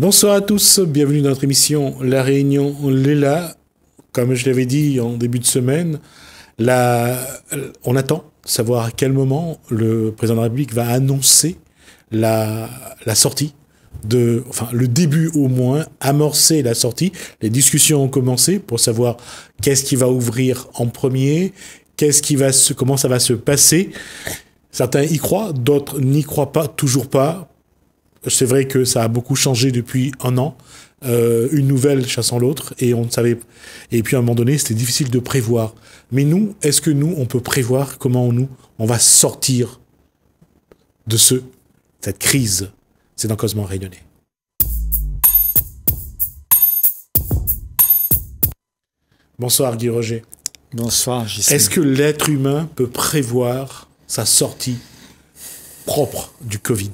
Bonsoir à tous, bienvenue dans notre émission La Réunion Léla. Comme je l'avais dit en début de semaine, on attend de savoir à quel moment le président de la République va annoncer la sortie, le début au moins, amorcer la sortie. Les discussions ont commencé pour savoir qu'est-ce qui va ouvrir en premier, comment ça va se passer. Certains y croient, d'autres n'y croient pas, toujours pas. C'est vrai que ça a beaucoup changé depuis un an, une nouvelle chassant l'autre, et on ne savait. Et puis à un moment donné, c'était difficile de prévoir. Mais nous, est-ce que nous, on peut prévoir comment on va sortir de cette crise? C'est dans Causement Réunionnais. Bonsoir Guy Roger. Bonsoir Gisèle. Est-ce que l'être humain peut prévoir sa sortie propre du Covid?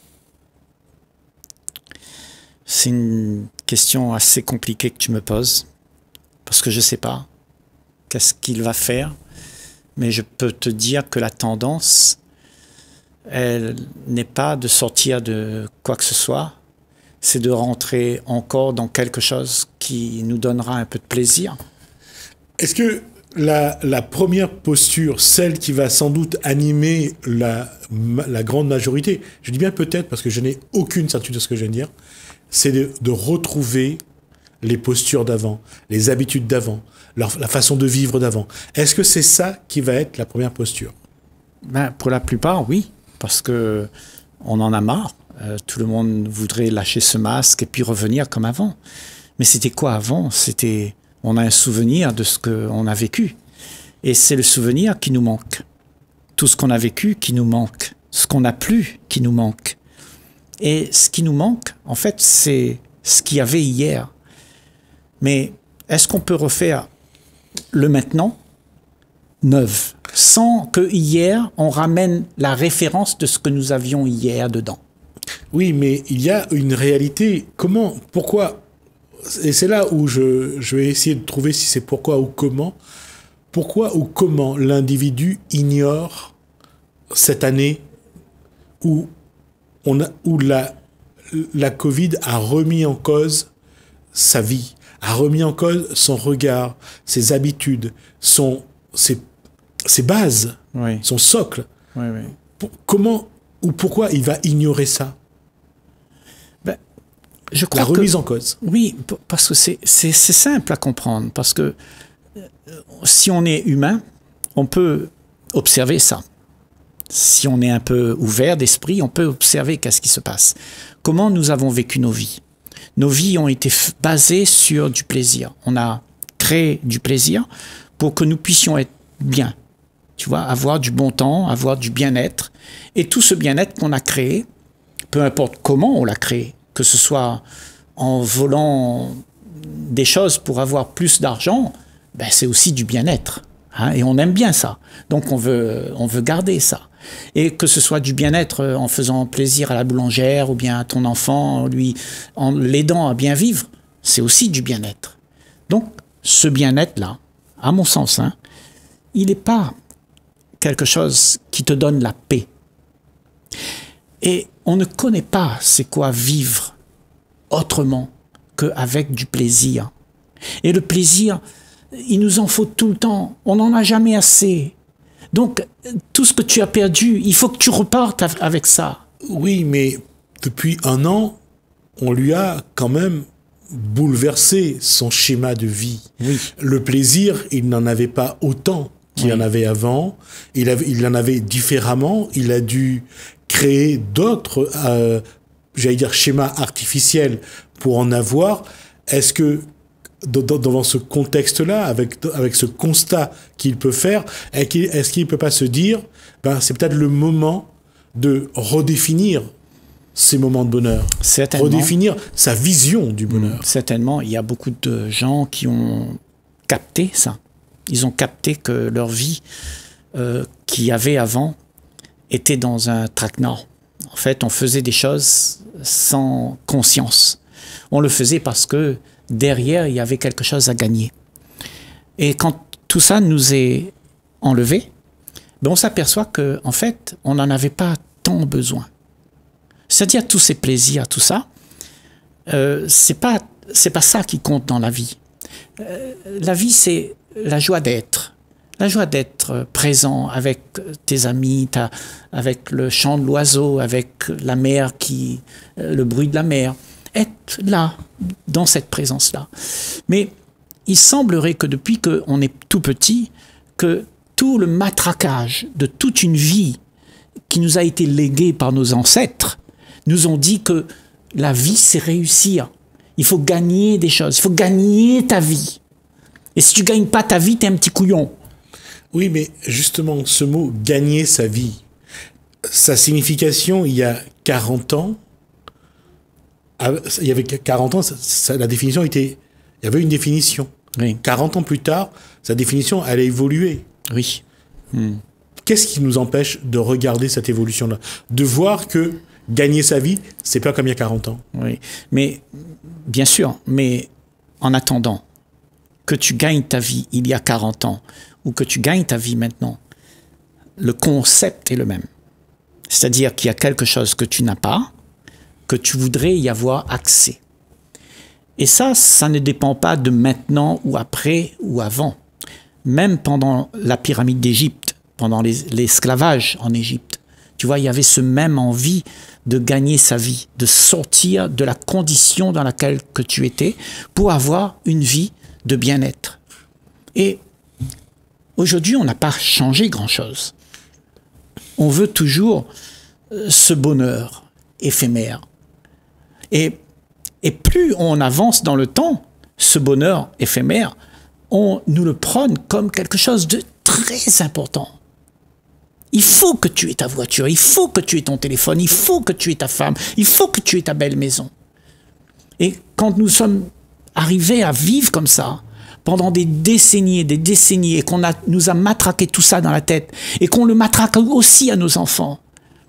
C'est une question assez compliquée que tu me poses, parce que je ne sais pas qu'est-ce qu'il va faire, mais je peux te dire que la tendance, elle n'est pas de sortir de quoi que ce soit, c'est de rentrer encore dans quelque chose qui nous donnera un peu de plaisir. Est-ce que la première posture, celle qui va sans doute animer la grande majorité, je dis bien peut-être parce que je n'ai aucune certitude de ce que je viens de dire, c'est de retrouver les postures d'avant, les habitudes d'avant, la façon de vivre d'avant. Est-ce que c'est ça qui va être la première posture? Pour la plupart, oui, parce que on en a marre. Tout le monde voudrait lâcher ce masque et puis revenir comme avant. Mais c'était quoi avant? On a un souvenir de ce qu'on a vécu. Et c'est le souvenir qui nous manque. Tout ce qu'on a vécu qui nous manque. Ce qu'on n'a plus qui nous manque. Et ce qui nous manque, en fait, c'est ce qu'il y avait hier. Mais est-ce qu'on peut refaire le maintenant neuf, sans que hier, on ramène la référence de ce que nous avions hier dedans? Oui, mais il y a une réalité. Pourquoi? Et c'est là où je vais essayer de trouver si c'est pourquoi ou comment. Pourquoi ou comment l'individu ignore cette année où la Covid a remis en cause sa vie, a remis en cause son regard, ses habitudes, ses bases, Oui. son socle. Oui, oui. Comment ou pourquoi il va ignorer ça? Je crois la remise en cause. Oui, parce que c'est simple à comprendre. Parce que si on est humain, on peut observer ça. Si on est un peu ouvert d'esprit, on peut observer qu'est-ce qui se passe. Comment nous avons vécu nos vies? Nos vies ont été basées sur du plaisir. On a créé du plaisir pour que nous puissions être bien. Tu vois, avoir du bon temps, avoir du bien-être. Et tout ce bien-être qu'on a créé, peu importe comment on l'a créé, que ce soit en volant des choses pour avoir plus d'argent, c'est aussi du bien-être. Hein, et on aime bien ça. Donc on veut garder ça. Et que ce soit du bien-être en faisant plaisir à la boulangère ou bien à ton enfant, en l'aidant à bien vivre, c'est aussi du bien-être. Donc ce bien-être-là, à mon sens, il n'est pas quelque chose qui te donne la paix. Et on ne connaît pas c'est quoi vivre autrement qu'avec du plaisir. Et le plaisir, il nous en faut tout le temps. On n'en a jamais assez. Donc, tout ce que tu as perdu, il faut que tu repartes avec ça. Oui, mais depuis un an, on lui a quand même bouleversé son schéma de vie. Oui. Le plaisir, il n'en avait pas autant qu'il en avait avant. Il en avait différemment. Il a dû créer d'autres, schémas artificiels pour en avoir. Est-ce que dans ce contexte-là, avec ce constat qu'il peut faire, est-ce qu'il ne peut pas se dire, c'est peut-être le moment de redéfinir ces moments de bonheur, redéfinir sa vision du bonheur? Certainement, il y a beaucoup de gens qui ont capté ça. Ils ont capté que leur vie qu'il y avait avant était dans un traquenard. En fait, on faisait des choses sans conscience. On le faisait parce que derrière, il y avait quelque chose à gagner. Et quand tout ça nous est enlevé, on s'aperçoit qu'en fait, on n'en avait pas tant besoin. C'est-à-dire tous ces plaisirs, tout ça, c'est pas ça qui compte dans la vie. La vie, c'est la joie d'être. La joie d'être présent avec tes amis, avec le chant de l'oiseau, avec la mer le bruit de la mer. Être là, dans cette présence-là. Mais il semblerait que depuis qu'on est tout petit, que tout le matraquage de toute une vie qui nous a été léguée par nos ancêtres, nous ont dit que la vie, c'est réussir. Il faut gagner des choses, il faut gagner ta vie. Et si tu ne gagnes pas ta vie, tu es un petit couillon. Oui, mais justement, ce mot « gagner sa vie », sa signification, il y a 40 ans, il y avait 40 ans, la définition était... Il y avait une définition. Oui. 40 ans plus tard, sa définition, elle a évolué. Oui. Qu'est-ce qui nous empêche de regarder cette évolution-là? De voir que gagner sa vie, c'est pas comme il y a 40 ans. Oui, mais bien sûr, mais en attendant que tu gagnes ta vie il y a 40 ans ou que tu gagnes ta vie maintenant, le concept est le même. C'est-à-dire qu'il y a quelque chose que tu n'as pas, que tu voudrais y avoir accès. Et ça ne dépend pas de maintenant ou après ou avant. Même pendant la pyramide d'Égypte, pendant l'esclavage en Égypte, tu vois, il y avait ce même envie de gagner sa vie, de sortir de la condition dans laquelle que tu étais pour avoir une vie de bien-être. Et aujourd'hui, on n'a pas changé grand-chose. On veut toujours ce bonheur éphémère. Et plus on avance dans le temps, ce bonheur éphémère, on nous le prône comme quelque chose de très important. Il faut que tu aies ta voiture, il faut que tu aies ton téléphone, il faut que tu aies ta femme, il faut que tu aies ta belle maison. Et quand nous sommes arrivés à vivre comme ça, pendant des décennies, et qu'on nous a matraqué tout ça dans la tête, et qu'on le matraque aussi à nos enfants,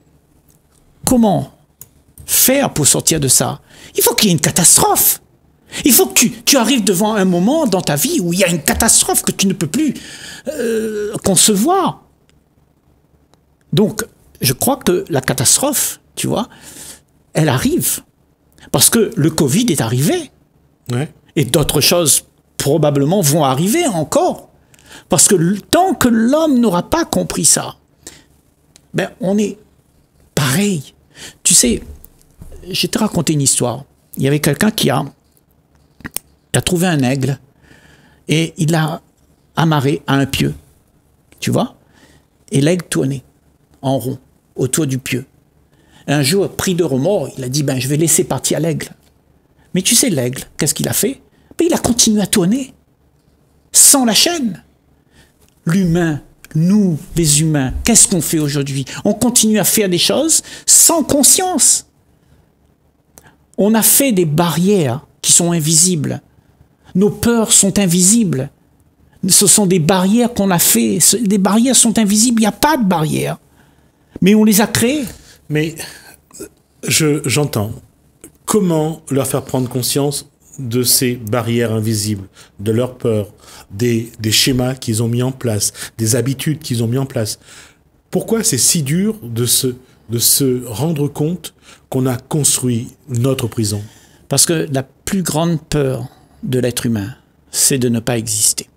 comment faire pour sortir de ça? Il faut qu'il y ait une catastrophe. Il faut que tu arrives devant un moment dans ta vie où il y a une catastrophe que tu ne peux plus concevoir. Donc, je crois que la catastrophe, tu vois, elle arrive. Parce que le Covid est arrivé. Ouais. Et d'autres choses probablement vont arriver encore. Parce que tant que l'homme n'aura pas compris ça, ben on est pareil. Tu sais, je t'ai raconté une histoire. Il y avait quelqu'un qui a trouvé un aigle et il l'a amarré à un pieu. Tu vois? Et l'aigle tournait en rond autour du pieu. Et un jour, pris de remords, il a dit, ben, je vais laisser partir l'aigle. Mais tu sais, l'aigle, qu'est-ce qu'il a fait? Ben, il a continué à tourner sans la chaîne. L'humain, nous, les humains, qu'est-ce qu'on fait aujourd'hui? On continue à faire des choses sans conscience. On a fait des barrières qui sont invisibles. Nos peurs sont invisibles. Ce sont des barrières qu'on a fait. Les barrières sont invisibles. Il n'y a pas de barrières. Mais on les a créées. Mais j'entends. Comment leur faire prendre conscience de ces barrières invisibles, de leurs peurs, des schémas qu'ils ont mis en place, des habitudes qu'ils ont mis en place? Pourquoi c'est si dur de se rendre compte qu'on a construit notre prison? Parce que la plus grande peur de l'être humain, c'est de ne pas exister.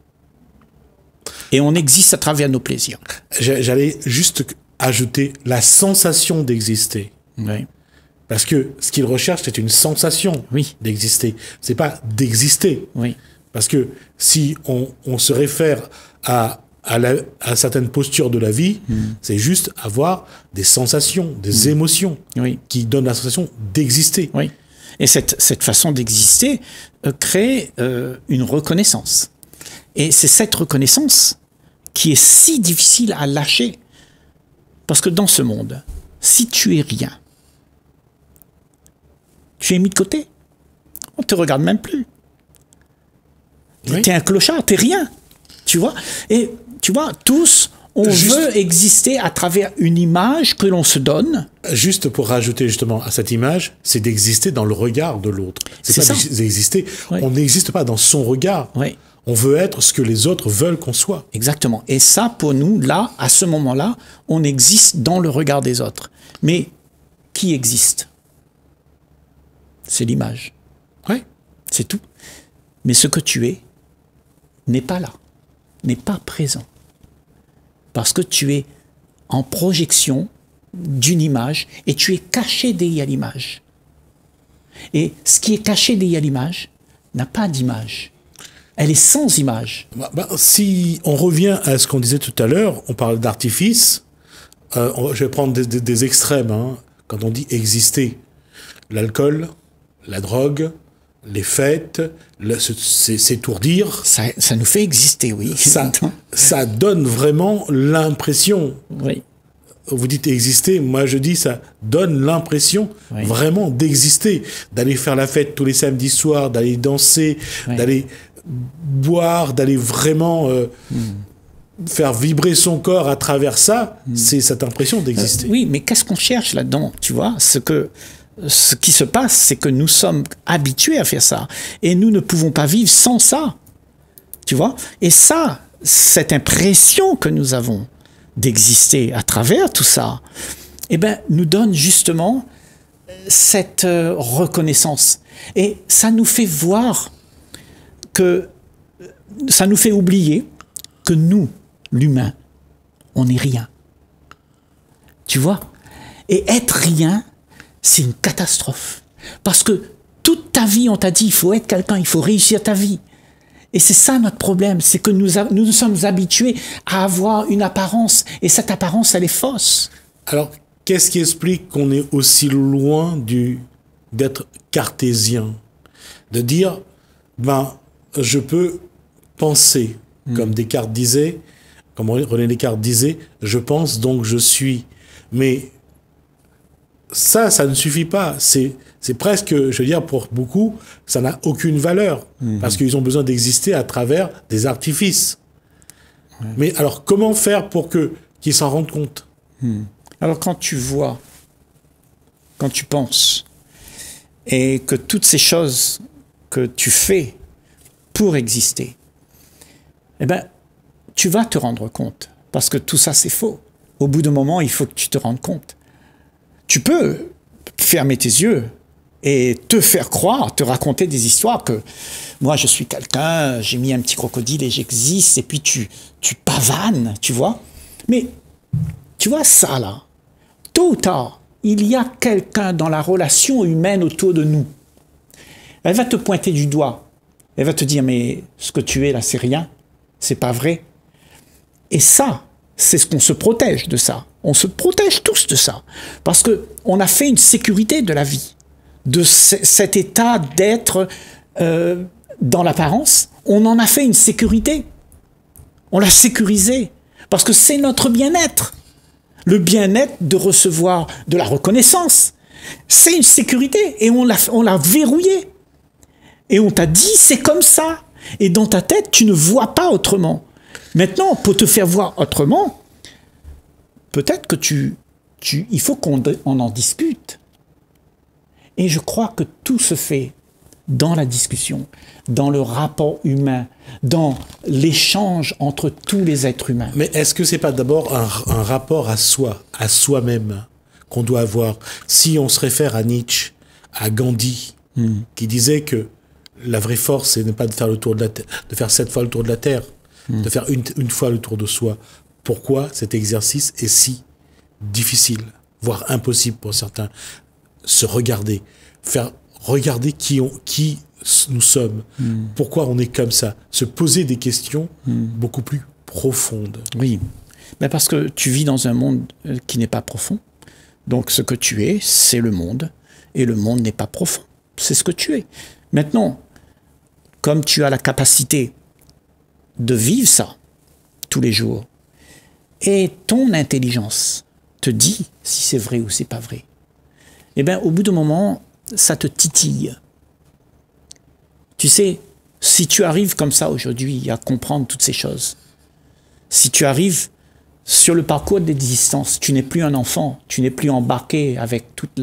Et on existe à travers nos plaisirs. J'allais juste ajouter la sensation d'exister. Oui. Parce que ce qu'ils recherchent, c'est une sensation d'exister. C'est pas d'exister. Oui. Parce que si on se réfère à certaines postures de la vie, c'est juste avoir des sensations, des émotions qui donnent la sensation d'exister. Oui. Et cette façon d'exister crée une reconnaissance. Et c'est cette reconnaissance qui est si difficile à lâcher. Parce que dans ce monde, si tu es rien, tu es mis de côté. On ne te regarde même plus. Tu es un clochard, tu n'es rien. Tu vois? Et tu vois, tous, on veut exister à travers une image que l'on se donne. Juste pour rajouter justement à cette image, c'est d'exister dans le regard de l'autre. C'est pas d'exister. On n'existe pas dans son regard. Oui. On veut être ce que les autres veulent qu'on soit. Exactement. Et ça, pour nous, là, à ce moment-là, on existe dans le regard des autres. Mais qui existe? C'est l'image. Ouais. C'est tout. Mais ce que tu es n'est pas là, n'est pas présent. Parce que tu es en projection d'une image et tu es caché derrière l'image. Et ce qui est caché derrière l'image n'a pas d'image. Elle est sans image. Si on revient à ce qu'on disait tout à l'heure, on parle d'artifice. Je vais prendre des extrêmes. Hein. Quand on dit exister, l'alcool, la drogue, les fêtes, s'étourdir. Ça nous fait exister, oui. Ça donne vraiment l'impression. Oui. Vous dites exister, moi je dis ça donne l'impression vraiment d'exister, d'aller faire la fête tous les samedis soirs, d'aller danser, d'aller boire, d'aller vraiment faire vibrer son corps à travers ça, c'est cette impression d'exister. Oui, mais qu'est-ce qu'on cherche là-dedans, tu vois? Ce qui se passe, c'est que nous sommes habitués à faire ça, et nous ne pouvons pas vivre sans ça, tu vois? Et ça, cette impression que nous avons d'exister à travers tout ça, eh ben, nous donne justement cette reconnaissance. Et ça nous fait voir ça nous fait oublier que nous, l'humain, on n'est rien. Tu vois? Et être rien, c'est une catastrophe. Parce que toute ta vie, on t'a dit, il faut être quelqu'un, il faut réussir ta vie. Et c'est ça notre problème, c'est que nous sommes habitués à avoir une apparence, et cette apparence, elle est fausse. Alors, qu'est-ce qui explique qu'on est aussi loin d'être cartésien? De dire, je peux penser, comme Descartes disait, comme René Descartes disait, je pense donc je suis. Mais ça ne suffit pas. C'est presque, je veux dire, pour beaucoup, ça n'a aucune valeur. Parce qu'ils ont besoin d'exister à travers des artifices. Ouais. Mais alors, comment faire pour qu'ils s'en rendent compte? Alors, quand tu vois, quand tu penses, et que toutes ces choses que tu fais pour exister, eh ben, tu vas te rendre compte. Parce que tout ça, c'est faux. Au bout d'un moment, il faut que tu te rendes compte. Tu peux fermer tes yeux et te faire croire, te raconter des histoires que moi je suis quelqu'un, j'ai mis un petit crocodile et j'existe, et puis tu pavanes, tu vois. Mais tu vois ça là, tôt ou tard, il y a quelqu'un dans la relation humaine autour de nous. Elle va te pointer du doigt, elle va te dire mais ce que tu es là c'est rien, c'est pas vrai. Et ça, c'est ce qu'on se protège de ça. On se protège tous de ça. Parce qu'on a fait une sécurité de la vie. De cet état d'être dans l'apparence, on en a fait une sécurité. On l'a sécurisé. Parce que c'est notre bien-être. Le bien-être de recevoir de la reconnaissance. C'est une sécurité. Et on l'a verrouillé. Et on t'a dit, c'est comme ça. Et dans ta tête, tu ne vois pas autrement. Maintenant, pour te faire voir autrement, peut-être que il faut qu'on en discute. Et je crois que tout se fait dans la discussion, dans le rapport humain, dans l'échange entre tous les êtres humains. Mais est-ce que c'est pas d'abord un rapport à soi, à soi-même, qu'on doit avoir? Si on se réfère à Nietzsche, à Gandhi, qui disait que la vraie force, c'est ne pas de faire le tour de la terre, de faire 7 fois le tour de la terre, de faire une fois le tour de soi. Pourquoi cet exercice est si difficile, voire impossible pour certains? Se regarder, faire regarder qui nous sommes, pourquoi on est comme ça, se poser des questions beaucoup plus profondes. Oui, mais parce que tu vis dans un monde qui n'est pas profond. Donc ce que tu es, c'est le monde, et le monde n'est pas profond. C'est ce que tu es. Maintenant, comme tu as la capacité de vivre ça tous les jours, et ton intelligence te dit si c'est vrai ou c'est pas vrai, eh bien, au bout d'un moment, ça te titille. Tu sais, si tu arrives comme ça aujourd'hui à comprendre toutes ces choses, si tu arrives sur le parcours d'existence, tu n'es plus un enfant, tu n'es plus embarqué avec toute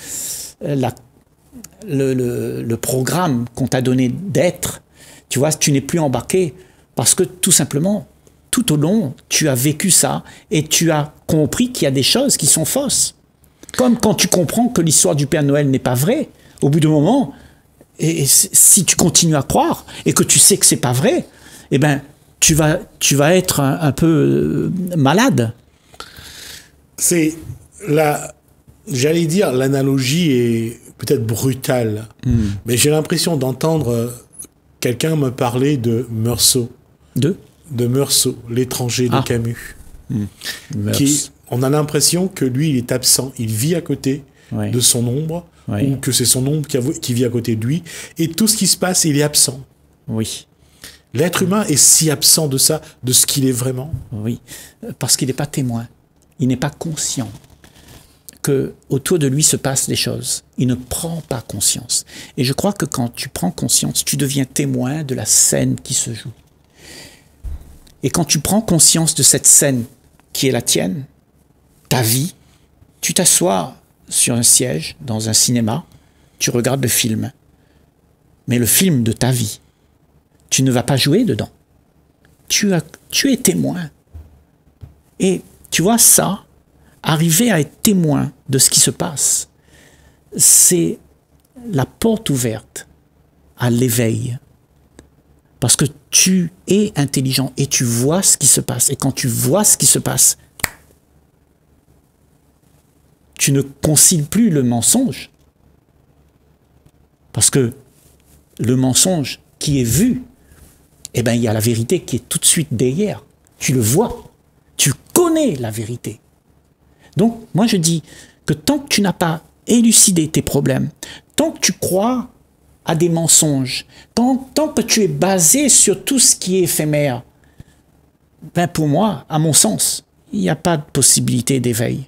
le programme qu'on t'a donné d'être, tu vois, tu n'es plus embarqué parce que tout simplement, tout au long, tu as vécu ça et tu as compris qu'il y a des choses qui sont fausses. Comme quand tu comprends que l'histoire du Père Noël n'est pas vraie, au bout d'un moment, Et si tu continues à croire et que tu sais que c'est pas vrai, eh ben, tu vas être un peu malade. C'est j'allais dire, l'analogie est peut-être brutale, mais j'ai l'impression d'entendre quelqu'un me parler de Meursault. De Meursault, l'étranger de Camus. On a l'impression que lui, il est absent. Il vit à côté de son ombre, ou que c'est son ombre qui vit à côté de lui. Et tout ce qui se passe, il est absent. Oui. L'être humain est si absent de ça, de ce qu'il est vraiment. Oui, parce qu'il n'est pas témoin. Il n'est pas conscient que autour de lui se passent des choses. Il ne prend pas conscience. Et je crois que quand tu prends conscience, tu deviens témoin de la scène qui se joue. Et quand tu prends conscience de cette scène qui est la tienne, ta vie, tu t'assois sur un siège dans un cinéma, tu regardes le film. Mais le film de ta vie, tu ne vas pas jouer dedans. Tu es témoin. Et tu vois ça, arriver à être témoin de ce qui se passe, c'est la porte ouverte à l'éveil. Parce que tu es intelligent et tu vois ce qui se passe. Et quand tu vois ce qui se passe, tu ne concilies plus le mensonge. Parce que le mensonge qui est vu, eh ben, il y a la vérité qui est tout de suite derrière. Tu le vois. Tu connais la vérité. Donc, moi, je dis que tant que tu n'as pas élucidé tes problèmes, tant que tu crois à des mensonges, tant que tu es basé sur tout ce qui est éphémère, ben pour moi, à mon sens, il n'y a pas de possibilité d'éveil.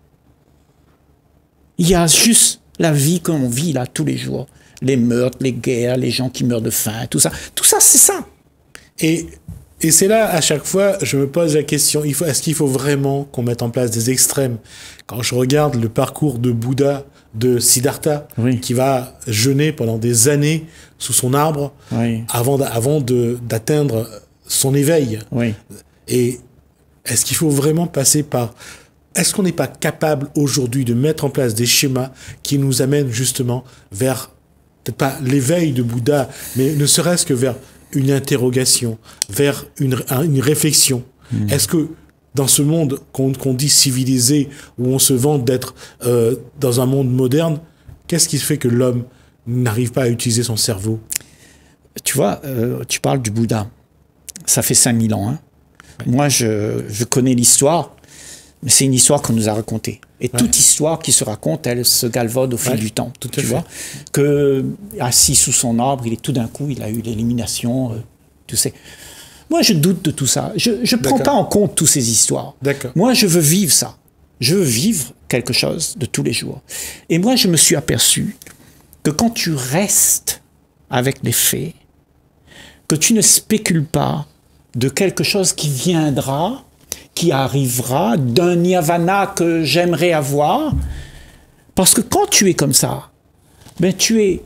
Il y a juste la vie qu'on vit là tous les jours. Les meurtres, les guerres, les gens qui meurent de faim, tout ça. Tout ça, c'est ça. Et c'est là, à chaque fois, je me pose la question, est-ce qu'il faut vraiment qu'on mette en place des extrêmes? Quand je regarde le parcours de Bouddha, de Siddhartha, qui va jeûner pendant des années sous son arbre, avant d'atteindre son éveil. Et est-ce qu'il faut vraiment passer par... Est-ce qu'on n'est pas capable aujourd'hui de mettre en place des schémas qui nous amènent justement vers, peut-être pas l'éveil de Bouddha, mais ne serait-ce que vers une interrogation, vers une réflexion. Est-ce que dans ce monde qu'on dit civilisé, où on se vante d'être dans un monde moderne, qu'est-ce qui fait que l'homme n'arrive pas à utiliser son cerveau? Tu vois, tu parles du Bouddha. Ça fait 5000 ans. Hein. Moi, je connais l'histoire, mais c'est une histoire qu'on nous a racontée. Et toute histoire qui se raconte, elle se galvaude au fil du temps. Tu vois, que assis sous son arbre, tout d'un coup, il a eu l'élimination. Tu sais. Moi, je doute de tout ça. Je ne prends pas en compte toutes ces histoires. Moi, je veux vivre ça. Je veux vivre quelque chose de tous les jours. Et moi, je me suis aperçu que quand tu restes avec les faits, que tu ne spécules pas de quelque chose qui viendra, qui arrivera, d'un nirvana que j'aimerais avoir. Parce que quand tu es comme ça, ben tu es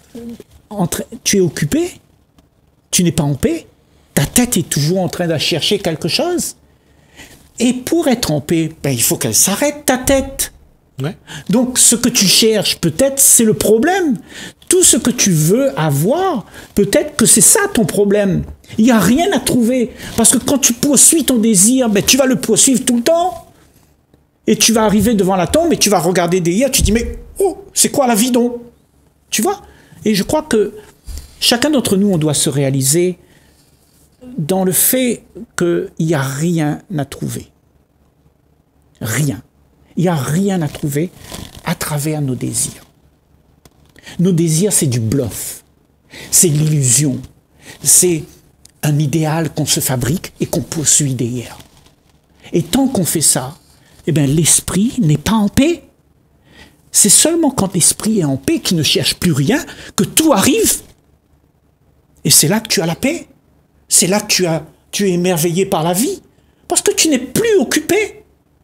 occupé, tu n'es pas en paix, ta tête est toujours en train de chercher quelque chose. Et pour être en paix, ben, il faut qu'elle s'arrête, ta tête. Donc ce que tu cherches, peut-être, c'est le problème. Tout ce que tu veux avoir, peut-être que c'est ça ton problème. Il n'y a rien à trouver. Parce que quand tu poursuis ton désir, ben, tu vas le poursuivre tout le temps. Et tu vas arriver devant la tombe et tu vas regarder derrière, tu te dis, mais oh, c'est quoi la vie donc? Tu vois? Et je crois que chacun d'entre nous, on doit se réaliser dans le fait qu'il n'y a rien à trouver. Rien. Il n'y a rien à trouver à travers nos désirs. Nos désirs, c'est du bluff. C'est l'illusion. C'est un idéal qu'on se fabrique et qu'on poursuit derrière. Et tant qu'on fait ça, eh bien, l'esprit n'est pas en paix. C'est seulement quand l'esprit est en paix, qu'il ne cherche plus rien, que tout arrive. Et c'est là que tu as la paix. C'est là que tu es émerveillé par la vie. Parce que tu n'es plus occupé.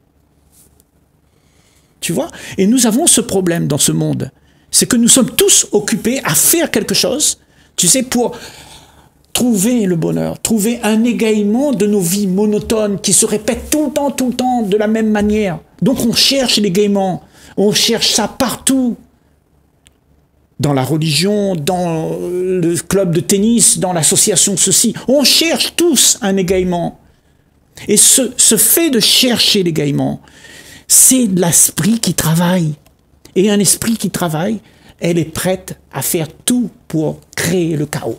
Tu vois? Et nous avons ce problème dans ce monde. C'est que nous sommes tous occupés à faire quelque chose, tu sais, pour trouver le bonheur, trouver un égaillement de nos vies monotones qui se répètent tout le temps, de la même manière. Donc on cherche l'égaiement, on cherche ça partout. dans la religion, dans le club de tennis, dans l'association ceci. On cherche tous un égaiement. Et ce fait de chercher l'égaiement, c'est l'esprit qui travaille. Et un esprit qui travaille, elle est prête à faire tout pour créer le chaos.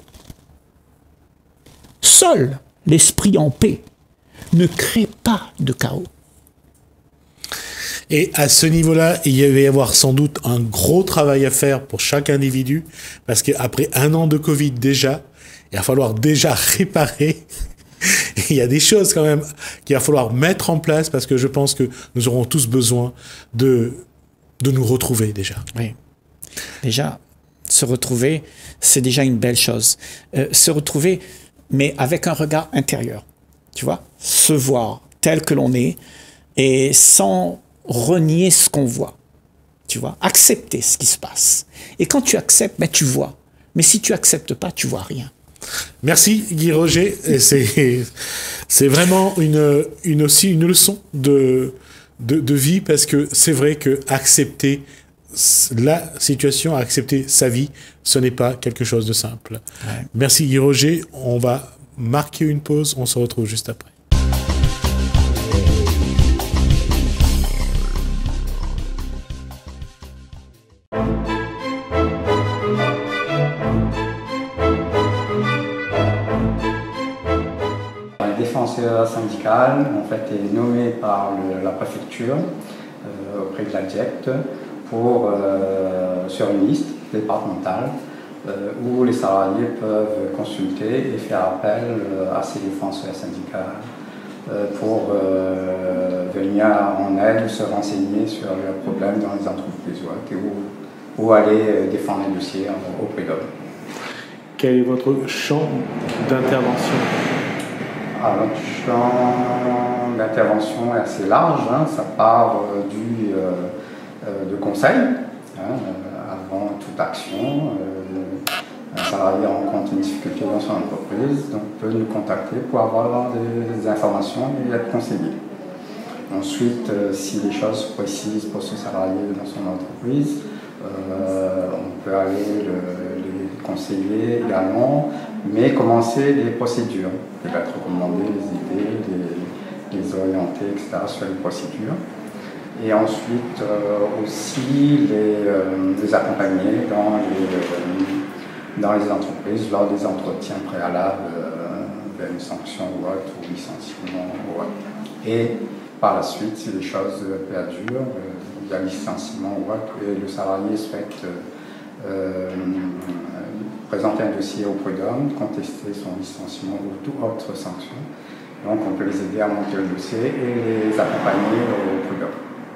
Seul l'esprit en paix ne crée pas de chaos. Et à ce niveau-là, il va y avoir sans doute un gros travail à faire pour chaque individu, parce qu'après 1 an de Covid déjà, il va falloir déjà réparer. Il y a des choses quand même qu'il va falloir mettre en place, parce que je pense que nous aurons tous besoin de nous retrouver déjà. Oui. Déjà, se retrouver, c'est déjà une belle chose. Se retrouver, mais avec un regard intérieur. Tu vois, se voir tel que l'on est et sans renier ce qu'on voit. Tu vois, accepter ce qui se passe. Et quand tu acceptes, ben, tu vois. Mais si tu acceptes pas, tu vois rien. Merci Guy Roger. C'est vraiment aussi une leçon de vie, parce que c'est vrai que accepter la situation, accepter sa vie, ce n'est pas quelque chose de simple. Ouais. Merci Guy Roger. On va marquer une pause. On se retrouve juste après. Le défenseur syndical en fait, est nommé par la préfecture auprès de la DIECT sur une liste départementale où les salariés peuvent consulter et faire appel à ces défenseurs syndicaux pour venir en aide ou se renseigner sur leurs problèmes dans les entreprises ou aller défendre un dossier au prud'homme. Quel est votre champ d'intervention? Notre champ d'intervention est assez large, hein. Ça part de conseils, avant toute action. Un salarié rencontre une difficulté dans son entreprise, donc peut nous contacter pour avoir des informations et être conseillé. Ensuite, si les choses sont précises pour ce salarié dans son entreprise, on peut aller les conseiller également, mais commencer les procédures, peut-être recommander les idées, les orienter, etc. sur les procédures. Et ensuite aussi les accompagner dans les entreprises lors des entretiens préalables vers une sanction ou autre, ou licenciement ou autre. Et par la suite, si les choses perdurent, il y a licenciement ou autre, et le salarié souhaite présenter un dossier au prud'homme, contester son licenciement ou toute autre sanction. Donc on peut les aider à monter le dossier et les accompagner au prud'homme.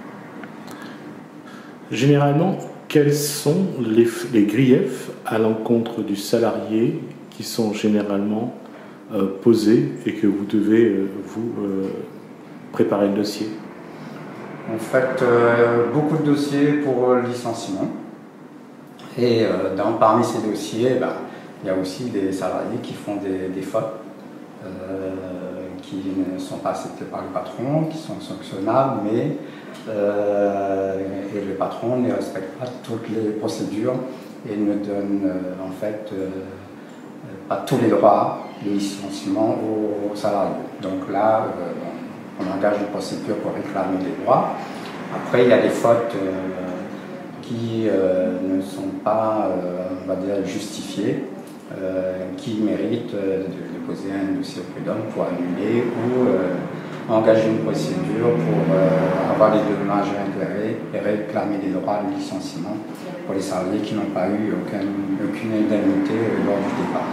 Généralement, quels sont les griefs à l'encontre du salarié qui sont généralement posés et que vous devez préparer le dossier? En fait, beaucoup de dossiers pour licenciement. Et parmi ces dossiers, il y a aussi des salariés qui font des fautes qui ne sont pas acceptées par le patron, qui sont sanctionnables, mais et le patron ne respecte pas toutes les procédures et ne donne en fait pas tous les droits de licenciement aux salariés. Donc là, on engage une procédure pour réclamer les droits. Après, il y a des fautes qui ne sont pas, on va dire, justifiées, qui méritent de déposer un dossier au prud'homme pour annuler ou engager une procédure pour avoir les dommages et intérêts et réclamer des droits de licenciement pour les salariés qui n'ont pas eu aucune indemnité lors du départ.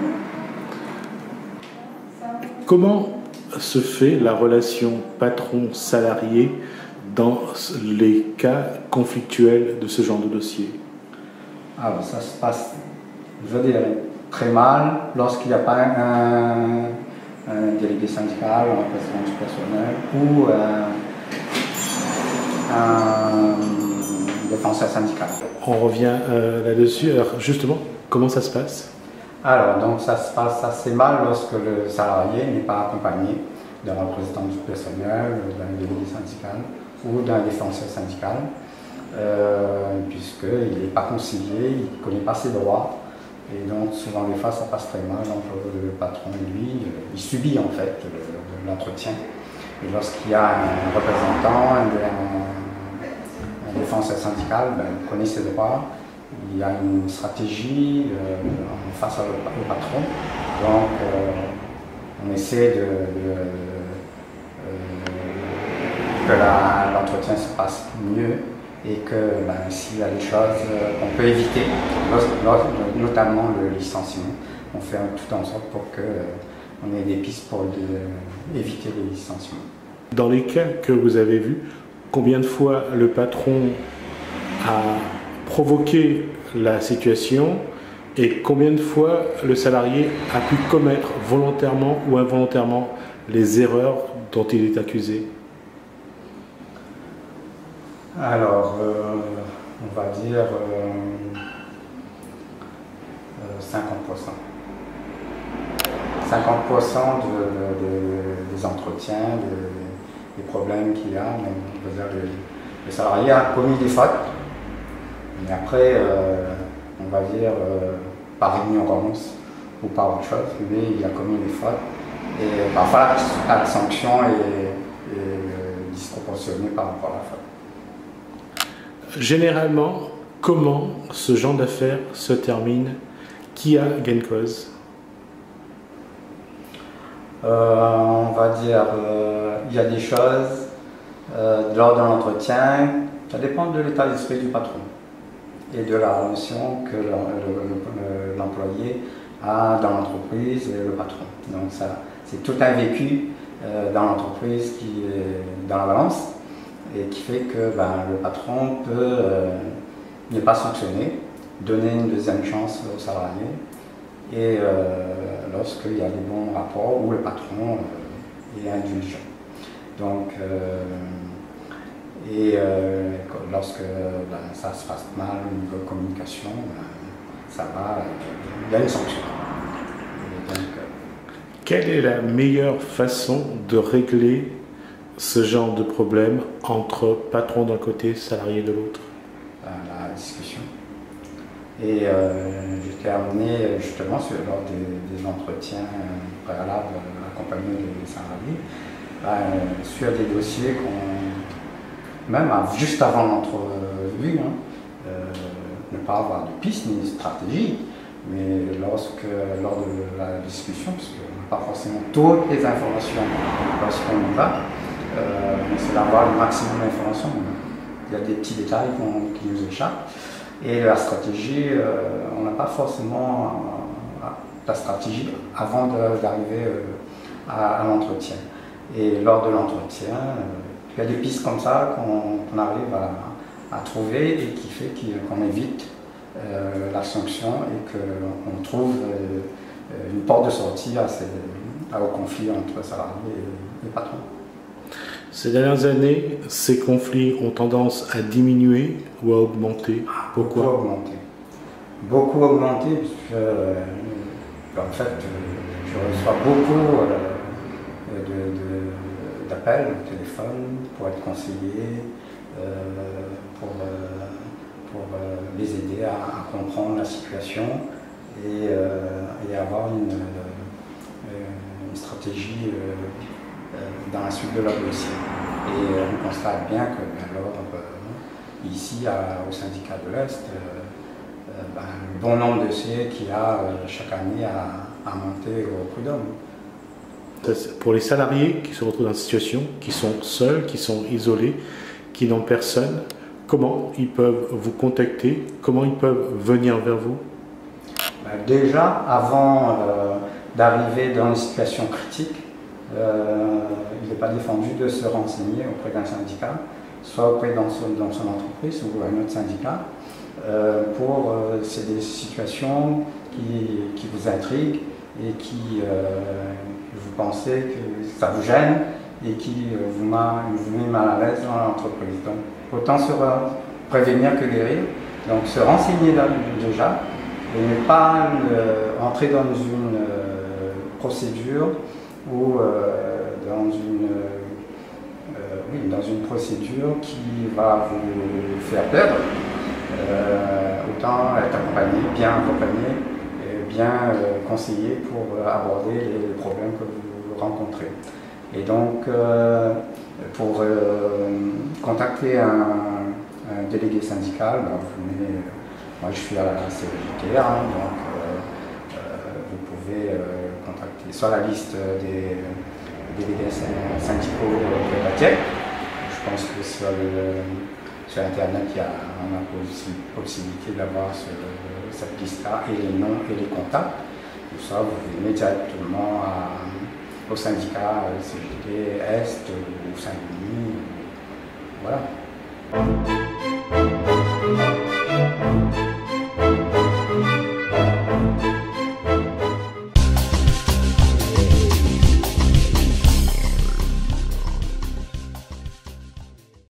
Comment se fait la relation patron-salarié dans les cas conflictuels de ce genre de dossier? Alors ça se passe, je veux dire, très mal lorsqu'il n'y a pas un délégué syndical, un représentant du personnel ou un défenseur syndical. On revient là-dessus. Alors justement, comment ça se passe? Alors donc ça se passe assez mal lorsque le salarié n'est pas accompagné d'un représentant du personnel, d'un délégué syndical ou d'un défenseur syndical. puisqu'il n'est pas concilié, il ne connaît pas ses droits. Et donc souvent des fois ça passe très mal, donc le patron lui, il subit en fait l'entretien. Et lorsqu'il y a un représentant, un défenseur syndical, il connaît ses droits, il y a une stratégie face au patron. Donc on essaie que l'entretien se passe mieux et que s'il y a des choses qu'on peut éviter, notamment le licenciement, on fait tout en sorte pour qu'on ait des pistes pour éviter les licenciements. Dans les cas que vous avez vus, combien de fois le patron a provoqué la situation et combien de fois le salarié a pu commettre volontairement ou involontairement les erreurs dont il est accusé? Alors, on va dire 50%. 50% des entretiens, des problèmes qu'il y a, on va dire le salarié a commis des fautes, mais après, on va dire par ignorance ou par autre chose, mais il a commis des fautes et parfois la sanction est disproportionnée par rapport à la faute. Généralement, comment ce genre d'affaires se termine? Qui a gain de cause? On va dire, il y a des choses lors de l'entretien, ça dépend de l'état d'esprit du patron et de la relation que l'employé a dans l'entreprise et le patron. Donc ça, c'est tout un vécu dans l'entreprise qui est dans la balance et qui fait que le patron peut ne pas sanctionner, donner une deuxième chance aux salariés et lorsqu'il y a des bons rapports où le patron est indulgent. Donc, lorsque ça se passe mal au niveau de communication, ça va, il y a une sanction. Quelle est la meilleure façon de régler ce genre de problème entre patron d'un côté, salarié de l'autre? La discussion. Et j'ai terminé justement lors des entretiens préalables accompagnés des salariés, sur des dossiers même juste avant l'entrevue, ne pas avoir de piste ni de stratégie, mais lors de la discussion, parce qu'on n'a pas forcément toutes les informations lorsqu'on y va, c'est d'avoir le maximum d'informations. Il y a des petits détails qui nous échappent. Et la stratégie, on n'a pas forcément la stratégie avant d'arriver à l'entretien. Et lors de l'entretien, il y a des pistes comme ça qu'on arrive à trouver et qui fait qu'on évite la sanction et qu'on trouve une porte de sortie au conflit entre salariés et patrons. Ces dernières années, ces conflits ont tendance à diminuer ou à augmenter. Pourquoi? Beaucoup augmenté, puisque en fait, je reçois beaucoup d'appels au téléphone pour être conseillé, pour les aider à comprendre la situation et avoir une stratégie dans la suite de leur dossier. Et on constate bien que ici, au syndicat de l'Est, le bon nombre de dossiers qu'il y a chaque année à monter au prud'homme. Pour les salariés qui se retrouvent dans une situation, qui sont seuls, qui sont isolés, qui n'ont personne, comment ils peuvent vous contacter? Comment ils peuvent venir vers vous? Déjà, avant d'arriver dans une situation critique, il n'est pas défendu de se renseigner auprès d'un syndicat, soit auprès dans son entreprise ou un autre syndicat, c'est des situations qui vous intriguent et qui vous pensez que ça vous gêne et qui vous met mal à l'aise dans l'entreprise. Donc autant se prévenir que guérir, donc se renseigner déjà et ne pas entrer dans une procédure ou oui, dans une procédure qui va vous faire perdre, autant être accompagné, bien et bien conseillé pour aborder les problèmes que vous rencontrez. Et donc, pour contacter un délégué syndical, ben, vous venez, moi je suis à la CGT, hein, donc vous pouvez contacter soit la liste des délégués syndicaux privataires. Je pense que sur Internet, on a possibilité d'avoir cette liste-là et les noms et les contacts. Ou soit vous venez directement au syndicat CGT Est ou Saint-Denis. Voilà.